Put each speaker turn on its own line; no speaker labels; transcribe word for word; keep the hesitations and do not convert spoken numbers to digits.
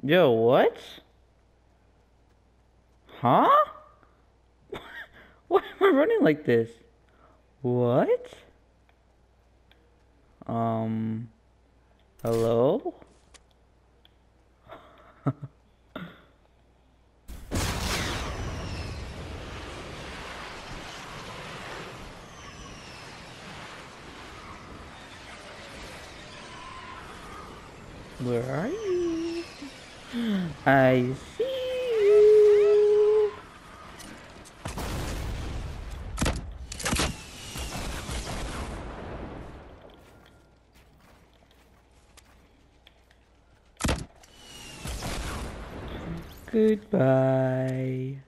Yo, what? Huh? Why am I running like this? What? Um, hello? Where are you? I see you. Goodbye.